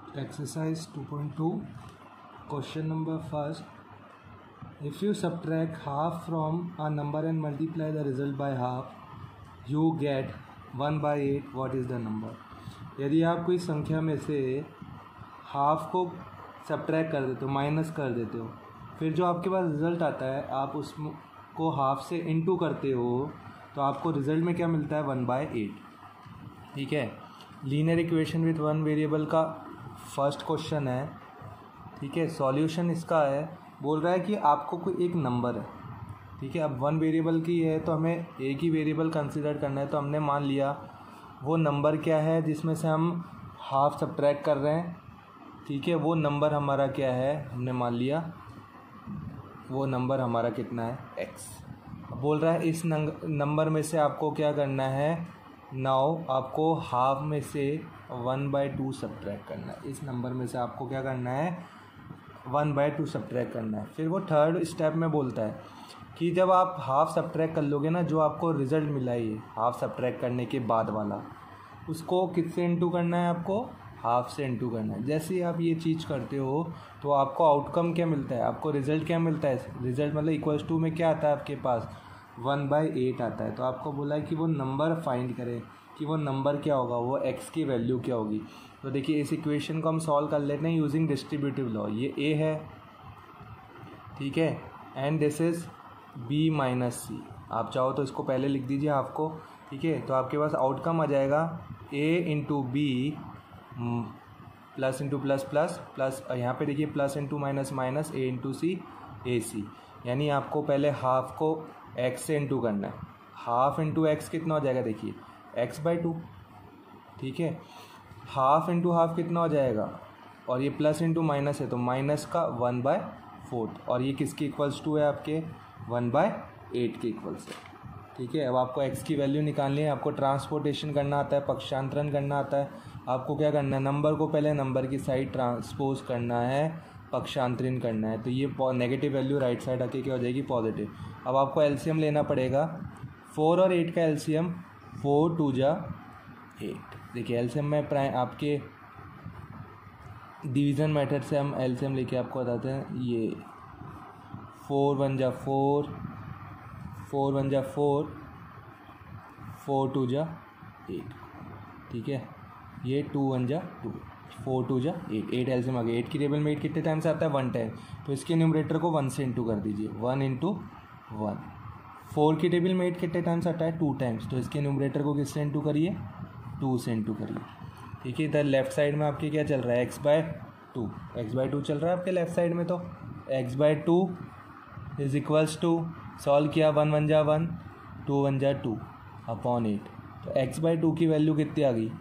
Exercise 2.2, question number first. If you subtract half from a number and multiply the result by half, you get 1/8. What is the number? यदि आप कोई संख्या में से half को subtract कर देते हो, माइनस कर देते हो, फिर जो आपके पास रिज़ल्ट आता है आप उसको हाफ से इनटू करते हो, तो आपको रिज़ल्ट में क्या मिलता है? 1/8. ठीक है, linear equation with one variable का फर्स्ट क्वेश्चन है. ठीक है, सॉल्यूशन इसका है, बोल रहा है कि आपको कोई एक नंबर है. ठीक है, अब वन वेरिएबल की है तो हमें एक ही वेरिएबल कंसीडर करना है, तो हमने मान लिया वो नंबर क्या है जिसमें से हम हाफ सब्ट्रैक्ट कर रहे हैं. ठीक है, वो नंबर हमारा क्या है, हमने मान लिया वो नंबर हमारा कितना है? x. बोल रहा है इस नंबर में से आपको क्या करना है? नाउ आपको हाफ में से 1/2 सब्ट्रैक्ट करना है. इस नंबर में से आपको क्या करना है? 1/2 सब्ट्रैक्ट करना है. फिर वो थर्ड स्टेप में बोलता है कि जब आप हाफ सब्ट्रैक्ट कर लोगे ना, जो आपको रिज़ल्ट मिला है ये हाफ सब्ट्रैक्ट करने के बाद वाला, उसको किससे इनटू करना है? आपको हाफ से इनटू करना है. जैसे ही आप ये चीज़ करते हो तो आपको आउटकम क्या मिलता है? आपको रिज़ल्ट क्या मिलता है? रिज़ल्ट मतलब इक्वल्स टू में क्या आता है आपके पास? 1/8 आता है. तो आपको बोला है कि वो नंबर फाइंड करें कि वो नंबर क्या होगा, वो x की वैल्यू क्या होगी. तो देखिए इस इक्वेशन को हम सॉल्व कर लेते हैं यूजिंग डिस्ट्रीब्यूटिव लॉ. ये a है, ठीक है, and this is b minus C. आप चाहो तो इसको पहले लिख दीजिए आपको. ठीक है, तो आपके पास आउटकम आ जाएगा a into B plus into plus plus plus, यहाँ पे देखिए plus into minus minus a into C A C. यानी आपको पहले हाफ को x से इंटू करना है. हाफ इंटू एक्स कितना हो जाएगा? देखिए x/2. ठीक है, हाफ इंटू हाफ कितना हो जाएगा? और ये प्लस इंटू माइनस है तो माइनस का 1/4. और ये किसके इक्वल्स टू है? आपके 1/8 के इक्वल्स है. ठीक है, अब आपको x की वैल्यू निकालनी है. आपको ट्रांसपोर्टेशन करना आता है, पक्षांतरण करना आता है. आपको क्या करना है? नंबर को पहले नंबर की साइड ट्रांसपोज करना है, पक्षांतरण करना है. तो ये नेगेटिव वैल्यू राइट साइड आके क्या हो जाएगी? पॉजिटिव. अब आपको एलसीएम लेना पड़ेगा. 4 और 8 का एलसीएम 4 2 जा 8. देखिए एलसीएम में प्राइम आपके डिवीज़न मेथड से हम एलसीएम लेके आपको बताते हैं. ये 4 1 जा 4, 4 1 जा 4, 4 2 जा 8. ठीक है, ये 2 1 जा 2, 4 2 जा 8. 8 एलसीएम आ गया. 8 की टेबल में 8 कितने टाइम्स आता है? 1 टाइम. तो इसके न्यूमरेटर को 1 से इंटू कर दीजिए. 1 इंटू 1. 4 की टेबल में 8 कितने टाइम्स आता है? 2 टाइम्स. तो इसके न्यूमरेटर को किससे इंटू करिए? 2 से इंटू करिए. ठीक है, इधर लेफ्ट साइड में आपके क्या चल रहा है? x/2. x/2 चल रहा है आपके लेफ्ट साइड में. तो x/2 is equals to, solve किया 1 1 जा 1, 2 1 जा 2 अपॉन 8. तो x/2 की वैल्यू कितनी आ गई?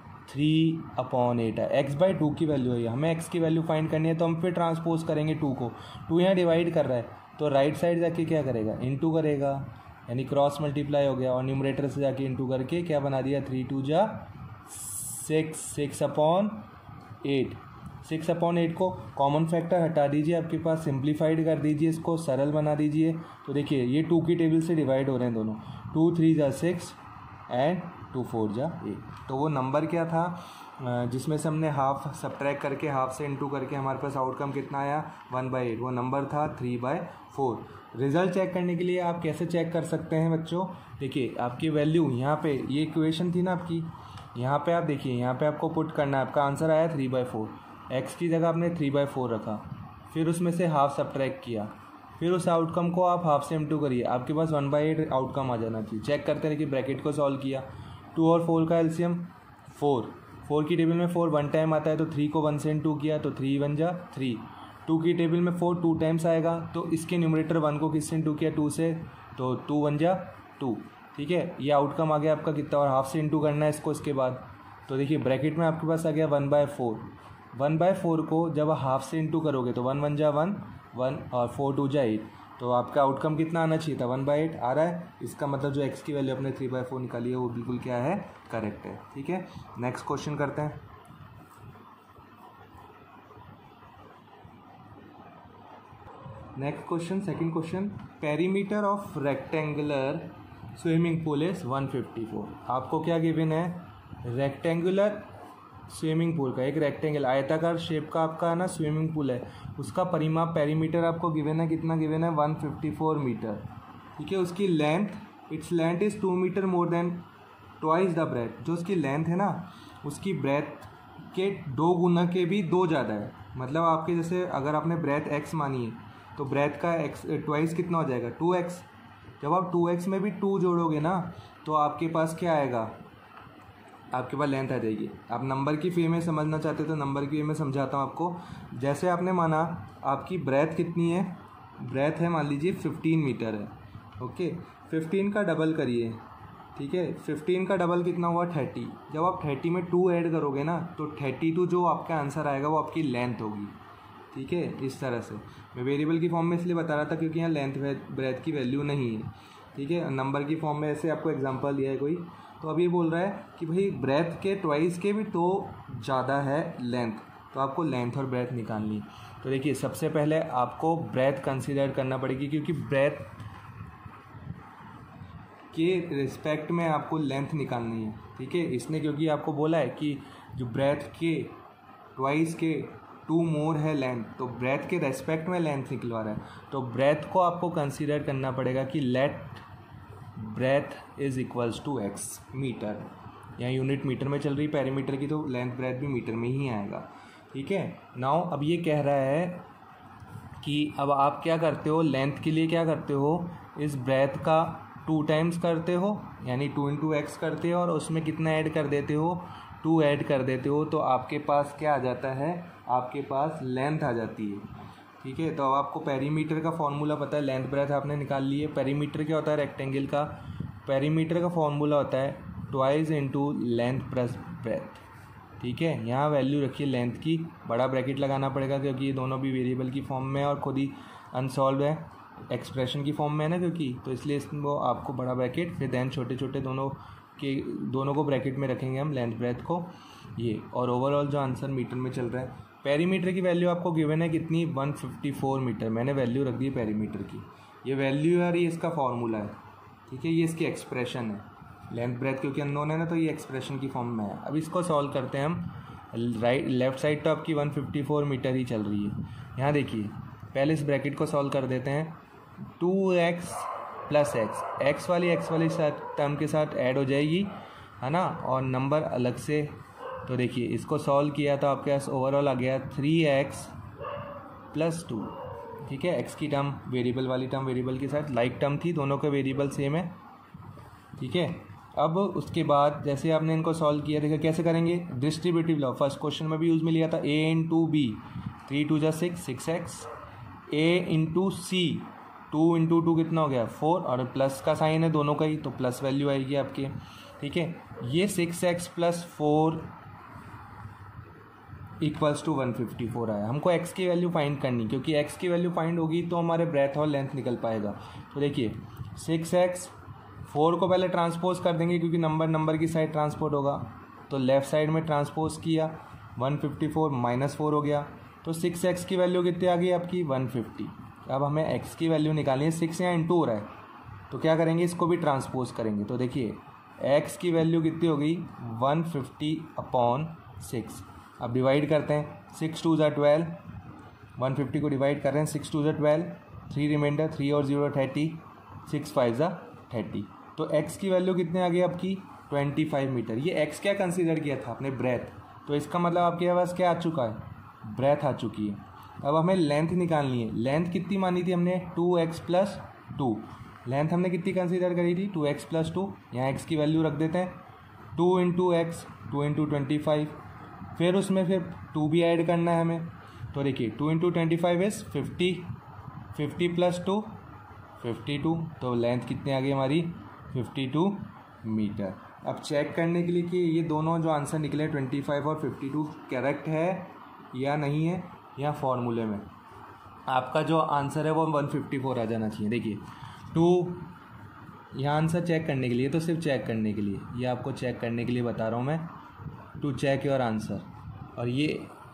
3/8 है. x/2 की वैल्यू है. हमें x की वैल्यू फाइंड करनी है, तो हम फिर ट्रांसपोज करेंगे 2 को. 2 यहाँ डिवाइड कर रहा है तो राइट साइड जाके क्या करेगा? इनटू करेगा, यानी क्रॉस मल्टीप्लाई हो गया. और न्यूमरेटर से जाके इनटू करके क्या बना दिया? 3 2 जा 6, 6/8. 6/8 को कॉमन फैक्टर हटा दीजिए, आपके पास सिंप्लीफाइड कर दीजिए, इसको सरल बना दीजिए. तो देखिए ये 2 की टेबल से डिवाइड हो रहे हैं दोनों. 2 3 जा 6 एंड 2 4 जा 8. तो वो नंबर क्या था जिसमें से हमने हाफ सब्ट्रैक्ट करके हाफ से इनटू करके हमारे पास आउटकम कितना आया? 1/8. वो नंबर था 3/4. रिज़ल्ट चेक करने के लिए आप कैसे चेक कर सकते हैं बच्चों? देखिए आपकी वैल्यू यहाँ पे, ये इक्वेशन थी ना आपकी, यहाँ पे आप देखिए, यहाँ पे आपको पुट करना है. आपका आंसर आया 3/4. x की जगह आपने 3/4 रखा, फिर उसमें से हाफ सब्ट्रैक्ट किया, फिर उस आउटकम को आप हाफ से इनटू करिए. आपके पास 1/8 आउटकम आ जाना चाहिए. चेक करते रहिए. ब्रैकेट को सॉल्व किया. 2 और 4 का एलसीएम 4. 4 की टेबल में 4 1 टाइम आता है, तो 3 को 1 से इनटू किया तो 3 1 जा 3. 2 की टेबल में 4 2 टाइम्स आएगा, तो इसके न्यूमरेटर 1 को किससे इनटू किया? 2 से, तो 2 1 जा 2. ठीक है, ये आउटकम आ गया आपका कितना, और हाफ से इनटू करना है इसको इसके बाद. तो देखिए ब्रैकेट में आपके पास आ गया 1/4. 1/4 को जब हाफ से इनटू करोगे तो 1 1 जा 1 1 और 4 2 जा 8. तो आपका आउटकम कितना आना चाहिए था? 1/8 आ रहा है. इसका मतलब जो x की वैल्यू अपने 3/4 निकाली है वो बिल्कुल क्या है? करेक्ट है. ठीक है, नेक्स्ट क्वेश्चन करते हैं. Next question, second question. Perimeter of rectangular swimming pool is 154. आपको क्या गिवन है? रेक्टेंगुलर स्विमिंग पूल का, एक रेक्टेंगल आयताकार शेप का आपका ना स्विमिंग पूल है, उसका परिमाप पेरीमीटर आपको गिवन है, कितना गिवन है 154 मीटर, ठीक है। उसकी length, its length is 2 metre more than twice the breadth, जो उसकी लेंथ है ना उसकी ब्रेथ के 2 गुना के भी 2 ज़्यादा है। मतलब आपके जैसे अगर आपने ब्रेथ x मानी है तो ब्रेथ का x ट्वाइस कितना हो जाएगा 2x। जब आप 2x में भी 2 जोड़ोगे ना तो आपके पास क्या आएगा, आपके पास लेंथ आ जाएगी। आप नंबर की वे में समझना चाहते तो नंबर की वे में समझाता हूँ आपको। जैसे आपने माना आपकी ब्रेथ कितनी है, ब्रेथ है मान लीजिए 15 मीटर है, ओके। 15 का डबल करिए, ठीक है। 15 का डबल कितना हुआ 30। जब आप 30 में 2 ऐड करोगे ना तो 32 जो आपका आंसर आएगा वो आपकी लेंथ होगी, ठीक है। इस तरह से मैं वेरिएबल की फॉर्म में इसलिए बता रहा था क्योंकि यहाँ लेंथ ब्रेथ की वैल्यू नहीं है, ठीक है। नंबर की फॉर्म में ऐसे आपको एग्जांपल दिया है कोई, तो अब ये बोल रहा है कि भाई ब्रेथ के ट्वाइस के भी तो ज़्यादा है लेंथ, तो आपको लेंथ और ब्रेथ निकालनी है। तो देखिए सबसे पहले आपको ब्रेथ कंसिडर करना पड़ेगी क्योंकि ब्रेथ के रिस्पेक्ट में आपको लेंथ निकालनी है, ठीक है। इसने क्योंकि आपको बोला है कि जो ब्रेथ के ट्वाइस के 2 मोर है लेंथ, तो ब्रेथ के रेस्पेक्ट में लेंथ निकलवा रहा है, तो ब्रेथ को आपको कंसीडर करना पड़ेगा कि let breadth is equals to x metre. यहाँ यूनिट मीटर में चल रही पेरीमीटर की, तो लेंथ ब्रेथ भी मीटर में ही आएगा, ठीक है। नाउ अब ये कह रहा है कि अब आप क्या करते हो, लेंथ के लिए क्या करते हो, इस ब्रेथ का 2 टाइम्स करते हो यानी 2 इंटू एक्स करते हो और उसमें कितना ऐड कर देते हो 2 ऐड कर देते हो, तो आपके पास क्या आ जाता है, आपके पास लेंथ आ जाती है, ठीक है। तो अब आपको पेरीमीटर का फॉर्मूला पता है, लेंथ ब्रेथ आपने निकाल ली है। पेरीमीटर क्या होता है, रेक्टेंगल का पेरीमीटर का फॉर्मूला होता है twice into length plus breadth, ठीक है। यहाँ वैल्यू रखिए लेंथ की, बड़ा ब्रैकेट लगाना पड़ेगा क्योंकि ये दोनों भी वेरिएबल की फॉर्म में है और खुद ही अनसॉल्व है, एक्सप्रेशन की फॉर्म में है ना क्योंकि, तो इसलिए वो आपको बड़ा ब्रैकेट, फिर देन छोटे छोटे दोनों को ब्रैकेट में रखेंगे हम लेंथ ब्रेथ को, ये। और ओवरऑल जो आंसर मीटर में चल रहा है, पेरीमीटर की वैल्यू आपको गिवन है कितनी 154 मीटर, मैंने वैल्यू रख दी है पेरीमीटर की, ये वैल्यू है और ये इसका फॉर्मूला है, ठीक है। ये इसकी एक्सप्रेशन है, लेंथ ब्रेथ क्योंकि अननोन है ना तो ये एक्सप्रेशन की फॉर्म में है। अब इसको सॉल्व करते हैं हम। लेफ्ट साइड तो आपकी 154 मीटर ही चल रही है। यहाँ देखिए पहले इस ब्रैकेट को सॉल्व कर देते हैं, 2x प्लस एक्स वाली टर्म के साथ ऐड हो जाएगी, है ना, और नंबर अलग से। तो देखिए इसको सॉल्व किया तो आपके पास ओवरऑल आ गया 3x प्लस 2, ठीक है। x की टर्म वेरिएबल वाली टर्म वेरिएबल के साथ लाइक टर्म थी, दोनों के वेरिएबल सेम है, ठीक है। अब उसके बाद जैसे आपने इनको सॉल्व किया, देखा कैसे करेंगे, डिस्ट्रीब्यूटिव लॉ फर्स्ट क्वेश्चन में भी यूज़ में लिया था, a इंटू बी 3 2 जा 6x, a into C 2 into 2 कितना हो गया 4, और प्लस का साइन है दोनों का ही तो प्लस वैल्यू आएगी आपके, ठीक है। ये 6x प्लस 4 इक्वल्स टू 154 आया। हमको x की वैल्यू फाइंड करनी, क्योंकि x की वैल्यू फाइंड होगी तो हमारे ब्रेथ और लेंथ निकल पाएगा। तो देखिए 6x 4 को पहले ट्रांसपोज कर देंगे क्योंकि नंबर की साइड ट्रांसपोर्ट होगा, तो लेफ़्ट साइड में ट्रांसपोज किया 154 माइनस 4 हो गया, तो 6x की वैल्यू कितनी आ गई आपकी 150। अब हमें x की वैल्यू निकालनी है, 6 यहाँ इंटू हो रहा है तो क्या करेंगे, इसको भी ट्रांसपोज करेंगे। तो देखिए x की वैल्यू कितनी हो गई 150/6। अब डिवाइड करते हैं, 6 2 ज़ा 12, 150 को डिवाइड कर रहे हैं, 6 2 ज़ा 12, 3 रिमाइंडर 3 और 0 30, 6 5 ज़ा 30। तो x की वैल्यू कितने आ गई आपकी 25 मीटर। ये x क्या कंसीडर किया था आपने ब्रेथ, तो इसका मतलब आपके पास क्या आ चुका है, ब्रेथ आ चुकी है। अब हमें लेंथ निकालनी है, लेंथ कितनी मानी थी हमने 2x प्लस 2, लेंथ हमने कितनी कंसीडर करी थी 2x प्लस 2, यहाँ x की वैल्यू रख देते हैं 2 इंटू एक्स 2 इंटू 25, फिर उसमें फिर 2 भी ऐड करना है हमें। तो देखिए 2 इंटू 25 इज़ 50, 50 प्लस 2 52, तो लेंथ कितनी आ गई हमारी 52 मीटर। अब चेक करने के लिए कि ये दोनों जो आंसर निकले 25 और 52 करेक्ट है या नहीं है, यहाँ फॉर्मूले में आपका जो आंसर है वो 154 आ जाना चाहिए। देखिए 2 यहाँ आंसर चेक करने के लिए, तो सिर्फ चेक करने के लिए, ये आपको चेक करने के लिए बता रहा हूँ मैं, टू चेक योर आंसर। और ये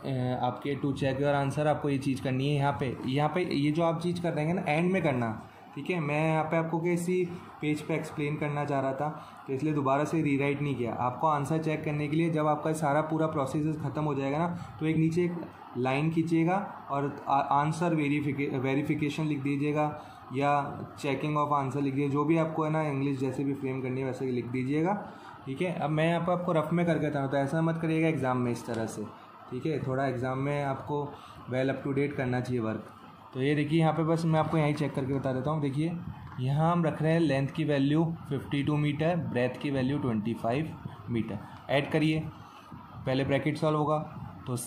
आपके टू चेक योर आंसर आपको ये चीज़ करनी है यहाँ पे ये जो आप चीज़ कर देंगे ना एंड में करना, ठीक है, मैं यहाँ पे आपको किसी पेज पे एक्सप्लेन करना चाह रहा था, तो इसलिए दोबारा से रीराइट नहीं किया। आपको आंसर चेक करने के लिए जब आपका सारा पूरा प्रोसेस ख़त्म हो जाएगा ना, तो एक नीचे एक लाइन खींचिएगा और आंसर वेरिफिकेशन लिख दीजिएगा या चेकिंग ऑफ आंसर लिख दीजिए, जो भी आपको है ना इंग्लिश जैसे भी फ्रेम करनी है वैसे लिख दीजिएगा। ठीक है, अब मैं यहाँ पर आपको रफ में करके बताऊँ, तो ऐसा मत करिएगा एग्ज़ाम में इस तरह से। ठीक है, थोड़ा एग्ज़ाम में आपको वेल अप टू डेट करना चाहिए वर्क। तो ये देखिए यहाँ पे बस मैं आपको यहीं चेक करके बता देता हूँ। देखिए यहाँ हम रख रहे हैं लेंथ की वैल्यू 52 मीटर, ब्रेथ की वैल्यू 25 मीटर। ऐड करिए, पहले ब्रैकेट सॉल्व होगा तो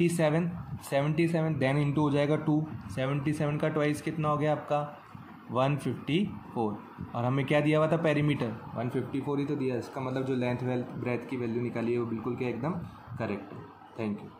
77 देन इंटू हो जाएगा 2, 77 का ट्वाइस कितना हो गया आपका 154, और हमें क्या दिया हुआ था पेरीमीटर 154 ही तो दिया। इसका मतलब जो लेंथ ब्रेथ की वैल्यू निकाली है वो बिल्कुल क्या एकदम करेक्ट है। Thank you.